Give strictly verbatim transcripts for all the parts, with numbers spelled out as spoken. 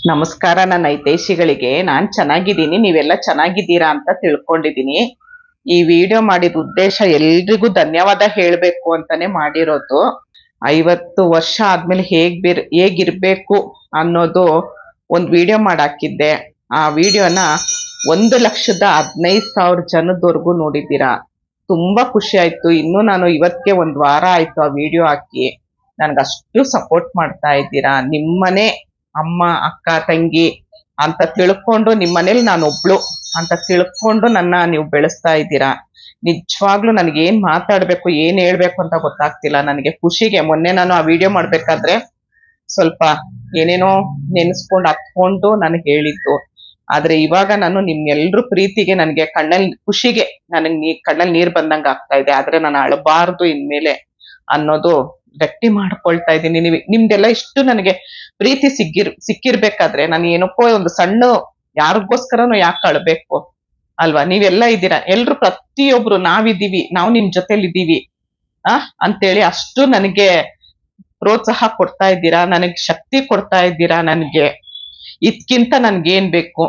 ನಮಸ್ಕಾರ ನನ್ನ ಹಿತೈಷಿಗಳಿಗೆ. ನಾನ್ ಚೆನ್ನಾಗಿದ್ದೀನಿ, ನೀವೆಲ್ಲ ಚೆನ್ನಾಗಿದ್ದೀರಾ ಅಂತ ತಿಳ್ಕೊಂಡಿದ್ದೀನಿ. ಈ ವಿಡಿಯೋ ಮಾಡಿದ ಉದ್ದೇಶ ಎಲ್ರಿಗೂ ಧನ್ಯವಾದ ಹೇಳ್ಬೇಕು ಅಂತಾನೆ ಮಾಡಿರೋದು. ಐವತ್ತು ವರ್ಷ ಆದ್ಮೇಲೆ ಹೇಗ್ ಬಿರ್ ಹೇಗಿರ್ಬೇಕು ಅನ್ನೋದು ಒಂದ್ ವಿಡಿಯೋ ಮಾಡಾಕಿದ್ದೆ. ಆ ವಿಡಿಯೋನ ಒಂದು ಲಕ್ಷದ ಹದಿನೈದು ಸಾವಿರ ಜನದವರೆಗೂ ನೋಡಿದ್ದೀರಾ. ತುಂಬಾ ಖುಷಿ ಆಯ್ತು. ಇನ್ನು ನಾನು ಇವತ್ತಿಗೆ ಒಂದ್ ವಾರ ಆಯ್ತು ಆ ವಿಡಿಯೋ ಹಾಕಿ. ನನ್ಗಷ್ಟು ಸಪೋರ್ಟ್ ಮಾಡ್ತಾ ಇದ್ದೀರಾ. ನಿಮ್ಮನೆ ಅಮ್ಮ ಅಕ್ಕ ತಂಗಿ ಅಂತ ತಿಳ್ಕೊಂಡು ನಿಮ್ಮ ಮನೇಲಿ ನಾನು ಒಬ್ಳು ಅಂತ ತಿಳ್ಕೊಂಡು ನನ್ನ ನೀವು ಬೆಳೆಸ್ತಾ ಇದ್ದೀರಾ. ನಿಜವಾಗ್ಲೂ ನನಗೆ ಏನ್ ಮಾತಾಡ್ಬೇಕು ಏನ್ ಹೇಳ್ಬೇಕು ಅಂತ ಗೊತ್ತಾಗ್ತಿಲ್ಲ. ನನಗೆ ಖುಷಿಗೆ ಮೊನ್ನೆ ನಾನು ಆ ವಿಡಿಯೋ ಮಾಡ್ಬೇಕಾದ್ರೆ ಸ್ವಲ್ಪ ಏನೇನೋ ನೆನೆಸ್ಕೊಂಡು ಹತ್ಕೊಂಡು ನಾನು ಹೇಳಿದ್ದು. ಆದ್ರೆ ಇವಾಗ ನಾನು ನಿಮ್ಗೆಲ್ರೂ ಪ್ರೀತಿಗೆ ನನಗೆ ಕಣ್ಣಲ್ಲಿ ಖುಷಿಗೆ ನನಗೆ ನೀ ಕಣ್ಣಲ್ಲಿ ನೀರ್ ಬಂದಂಗ ಆಗ್ತಾ ಇದೆ. ಆದ್ರೆ ನಾನು ಅಳಬಾರ್ದು ಇನ್ಮೇಲೆ ಅನ್ನೋದು ಗಟ್ಟಿ ಮಾಡ್ಕೊಳ್ತಾ ಇದ್ದೀನಿ. ನೀವು ನಿಮ್ದೆಲ್ಲ ಇಷ್ಟು ನನಗೆ ಪ್ರೀತಿ ಸಿಕ್ಕಿರ್ ಸಿಕ್ಕಿರ್ಬೇಕಾದ್ರೆ ನಾನು ಏನಪ್ಪೋ ಒಂದು ಸಣ್ಣ ಯಾರಿಗೋಸ್ಕರನೂ ಯಾಕೆ ಅಳ್ಬೇಕು ಅಲ್ವಾ? ನೀವೆಲ್ಲ ಇದ್ದೀರಾ, ಎಲ್ರು ಪ್ರತಿಯೊಬ್ರು ನಾವಿದ್ದೀವಿ, ನಾವು ನಿಮ್ ಜೊತೆಲಿ ಇದ್ದೀವಿ ಆ ಅಂತೇಳಿ ಅಷ್ಟು ನನಗೆ ಪ್ರೋತ್ಸಾಹ ಕೊಡ್ತಾ ಇದ್ದೀರಾ, ನನಗ್ ಶಕ್ತಿ ಕೊಡ್ತಾ ಇದ್ದೀರಾ. ನನಗೆ ಇದ್ಕಿಂತ ನನ್ಗೇನ್ ಬೇಕು?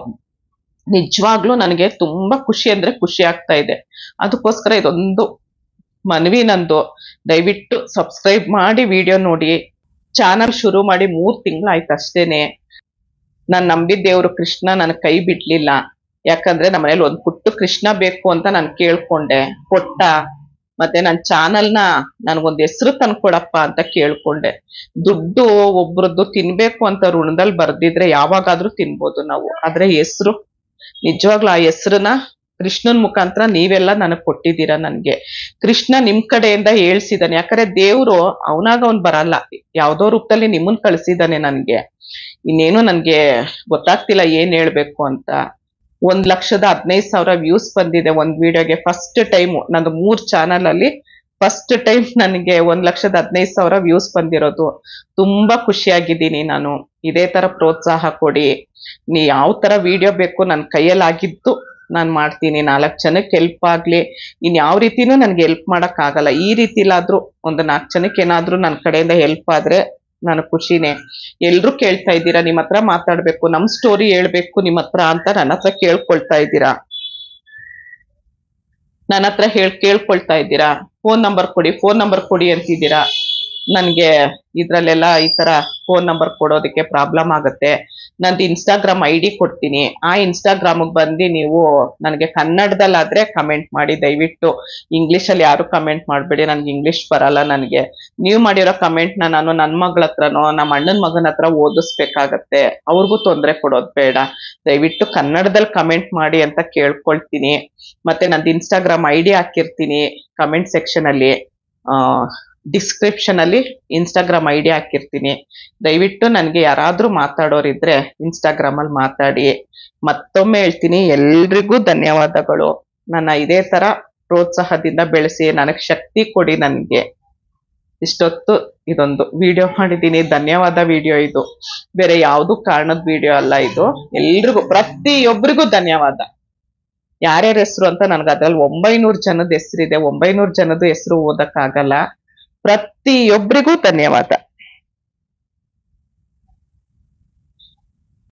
ನಿಜವಾಗ್ಲೂ ನನಗೆ ತುಂಬಾ ಖುಷಿ ಅಂದ್ರೆ ಖುಷಿ ಆಗ್ತಾ ಇದೆ. ಅದಕ್ಕೋಸ್ಕರ ಇದೊಂದು ಮನವಿ ನಂದು, ದಯವಿಟ್ಟು ಸಬ್ಸ್ಕ್ರೈಬ್ ಮಾಡಿ ವಿಡಿಯೋ ನೋಡಿ. ಚಾನಲ್ ಶುರು ಮಾಡಿ ಮೂರ್ ತಿಂಗಳಾಯ್ತು ಅಷ್ಟೇನೆ. ನಾನ್ ನಂಬಿದ ದೇವ್ರು ಕೃಷ್ಣ ನನ್ ಕೈ ಬಿಡ್ಲಿಲ್ಲ. ಯಾಕಂದ್ರೆ ನಮ್ಮ ಮನೇಲಿ ಒಂದ್ ಪುಟ್ಟು ಕೃಷ್ಣ ಬೇಕು ಅಂತ ನಾನು ಕೇಳ್ಕೊಂಡೆ, ಕೊಟ್ಟ. ಮತ್ತೆ ನನ್ ಚಾನಲ್ನ ನನ್ಗೊಂದ್ ಹೆಸರು ತಂದ್ಕೊಡಪ್ಪ ಅಂತ ಕೇಳ್ಕೊಂಡೆ. ದುಡ್ಡು ಒಬ್ರದ್ದು ತಿನ್ಬೇಕು ಅಂತ ಋಣದಲ್ಲಿ ಬರ್ದಿದ್ರೆ ಯಾವಾಗಾದ್ರೂ ತಿನ್ಬೋದು ನಾವು. ಆದ್ರೆ ಹೆಸರು, ನಿಜವಾಗ್ಲೂ ಆ ಹೆಸರನ್ನ ಕೃಷ್ಣನ್ ಮುಖಾಂತರ ನೀವೆಲ್ಲ ನನಗ್ ಕೊಟ್ಟಿದ್ದೀರಾ. ನನ್ಗೆ ಕೃಷ್ಣ ನಿಮ್ ಕಡೆಯಿಂದ ಹೇಳ್ಸಿದಾನೆ. ಯಾಕಂದ್ರೆ ದೇವ್ರು ಅವನಾಗ ಅವ್ನ್ ಬರಲ್ಲ, ಯಾವ್ದೋ ರೂಪದಲ್ಲಿ ನಿಮ್ಮನ್ ಕಳ್ಸಿದಾನೆ. ನನ್ಗೆ ಇನ್ನೇನು ನನ್ಗೆ ಗೊತ್ತಾಗ್ತಿಲ್ಲ ಏನ್ ಹೇಳ್ಬೇಕು ಅಂತ. ಒಂದ್ ಲಕ್ಷದ ಹದಿನೈದು ಸಾವಿರ ವ್ಯೂಸ್ ಬಂದಿದೆ ಒಂದ್ ವಿಡಿಯೋಗೆ. ಫಸ್ಟ್ ಟೈಮ್ ನಂದು ಮೂರ್ ಚಾನಲ್ ಅಲ್ಲಿ ಫಸ್ಟ್ ಟೈಮ್ ನನಗೆ ಒಂದ್ ಲಕ್ಷದ ಹದಿನೈದು ಸಾವಿರ ವ್ಯೂಸ್ ಬಂದಿರೋದು. ತುಂಬಾ ಖುಷಿಯಾಗಿದ್ದೀನಿ ನಾನು. ಇದೇ ತರ ಪ್ರೋತ್ಸಾಹ ಕೊಡಿ. ನೀ ಯಾವ ತರ ವಿಡಿಯೋ ಬೇಕು ನನ್ ಕೈಯಲ್ಲಿ ಆಗಿದ್ದು ನಾನ್ ಮಾಡ್ತೀನಿ. ನಾಲ್ಕ್ ಜನಕ್ಕೆ ಹೆಲ್ಪ್ ಆಗ್ಲಿ. ಇನ್ ಯಾವ ರೀತಿನೂ ನನ್ಗೆ ಹೆಲ್ಪ್ ಮಾಡಕ್ ಆಗಲ್ಲ. ಈ ರೀತಿಲಾದ್ರೂ ಒಂದು ನಾಲ್ಕು ಜನಕ್ಕೆ ಏನಾದ್ರೂ ನನ್ ಕಡೆಯಿಂದ ಹೆಲ್ಪ್ ಆದ್ರೆ ನಾನು ಖುಷಿನೇ. ಎಲ್ರು ಕೇಳ್ತಾ ಇದ್ದೀರಾ ನಿಮ್ ಹತ್ರ ಮಾತಾಡ್ಬೇಕು, ನಮ್ ಸ್ಟೋರಿ ಹೇಳ್ಬೇಕು ನಿಮ್ ಹತ್ರ ಅಂತ ನನ್ನ ಹತ್ರ ಕೇಳ್ಕೊಳ್ತಾ ಇದ್ದೀರಾ. ನನ್ನ ಹತ್ರ ಹೇಳ್ ಕೇಳ್ಕೊಳ್ತಾ ಇದ್ದೀರಾ ಫೋನ್ ನಂಬರ್ ಕೊಡಿ ಫೋನ್ ನಂಬರ್ ಕೊಡಿ ಅಂತಿದ್ದೀರಾ. ನನ್ಗೆ ಇದ್ರಲ್ಲೆಲ್ಲ ಈ ತರ ಫೋನ್ ನಂಬರ್ ಕೊಡೋದಕ್ಕೆ ಪ್ರಾಬ್ಲಮ್ ಆಗುತ್ತೆ. ನಂದು ಇನ್ಸ್ಟಾಗ್ರಾಮ್ ಐ ಡಿ ಕೊಡ್ತೀನಿ. ಆ ಇನ್ಸ್ಟಾಗ್ರಾಮ್ ಬಂದು ನೀವು ನನಗೆ ಕನ್ನಡದಲ್ಲಾದ್ರೆ ಕಮೆಂಟ್ ಮಾಡಿ ದಯವಿಟ್ಟು. ಇಂಗ್ಲಿಷ್ ಅಲ್ಲಿ ಯಾರು ಕಮೆಂಟ್ ಮಾಡ್ಬೇಡಿ, ನನ್ಗೆ ಇಂಗ್ಲಿಷ್ ಬರಲ್ಲ. ನನಗೆ ನೀವು ಮಾಡಿರೋ ಕಮೆಂಟ್ ನ ನಾನು ನನ್ ಮಗಳ ಹತ್ರನೋ ನಮ್ಮ ಅಣ್ಣನ ಮಗನ ಹತ್ರ ಓದಿಸ್ಬೇಕಾಗತ್ತೆ. ಅವ್ರಿಗೂ ತೊಂದರೆ ಕೊಡೋದ್ ಬೇಡ. ದಯವಿಟ್ಟು ಕನ್ನಡದಲ್ಲಿ ಕಮೆಂಟ್ ಮಾಡಿ ಅಂತ ಕೇಳ್ಕೊಳ್ತೀನಿ. ಮತ್ತೆ ನಂದು ಇನ್ಸ್ಟಾಗ್ರಾಮ್ ಐ ಡಿ ಹಾಕಿರ್ತೀನಿ ಕಮೆಂಟ್ ಸೆಕ್ಷನ್ ಅಲ್ಲಿ, ಆ ಡಿಸ್ಕ್ರಿಪ್ಷನ್ ಅಲ್ಲಿ ಇನ್ಸ್ಟಾಗ್ರಾಮ್ ಐ ಡಿ ಹಾಕಿರ್ತೀನಿ. ದಯವಿಟ್ಟು ನನ್ಗೆ ಯಾರಾದ್ರೂ ಮಾತಾಡೋರಿದ್ರೆ ಇನ್ಸ್ಟಾಗ್ರಾಮ್ ಅಲ್ಲಿ ಮಾತಾಡಿ. ಮತ್ತೊಮ್ಮೆ ಹೇಳ್ತೀನಿ, ಎಲ್ರಿಗೂ ಧನ್ಯವಾದಗಳು. ನನ್ನ ಇದೇ ತರ ಪ್ರೋತ್ಸಾಹದಿಂದ ಬೆಳೆಸಿ ನನಗ್ ಶಕ್ತಿ ಕೊಡಿ. ನನ್ಗೆ ಇಷ್ಟೊತ್ತು ಇದೊಂದು ವಿಡಿಯೋ ಮಾಡಿದ್ದೀನಿ. ಧನ್ಯವಾದ ವಿಡಿಯೋ ಇದು, ಬೇರೆ ಯಾವ್ದು ಕಾರಣದ ವಿಡಿಯೋ ಅಲ್ಲ ಇದು. ಎಲ್ರಿಗೂ ಪ್ರತಿಯೊಬ್ಬರಿಗೂ ಧನ್ಯವಾದ. ಯಾರ್ಯಾರ ಹೆಸರು ಅಂತ ನನ್ಗೆ ಅದ್ರಲ್ಲಿ ಒಂಬೈನೂರು ಜನದ ಹೆಸರಿದೆ. ಒಂಬೈನೂರು ಜನದ ಹೆಸರು ಓದಕ್ ಆಗಲ್ಲ. ಪ್ರತಿಯೊಬ್ಬರಿಗೂ ಧನ್ಯವಾದ.